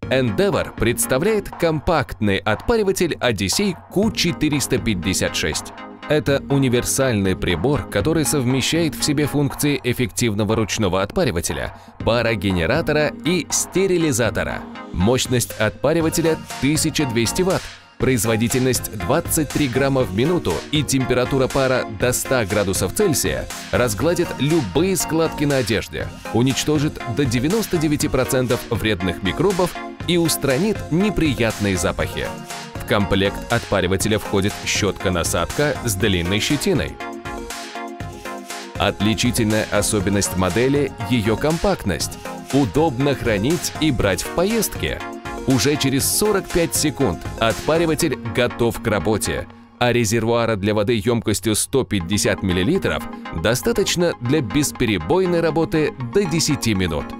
Endeavour представляет компактный отпариватель Odyssey Q456. Это универсальный прибор, который совмещает в себе функции эффективного ручного отпаривателя, парогенератора и стерилизатора. Мощность отпаривателя 1200 Вт, производительность 23 грамма в минуту и температура пара до 100 градусов Цельсия разгладит любые складки на одежде, уничтожит до 99% вредных микробов и устранит неприятные запахи. В комплект отпаривателя входит щетка-насадка с длинной щетиной. Отличительная особенность модели – ее компактность. Удобно хранить и брать в поездки. Уже через 45 секунд отпариватель готов к работе, а резервуара для воды емкостью 150 мл достаточно для бесперебойной работы до 10 минут.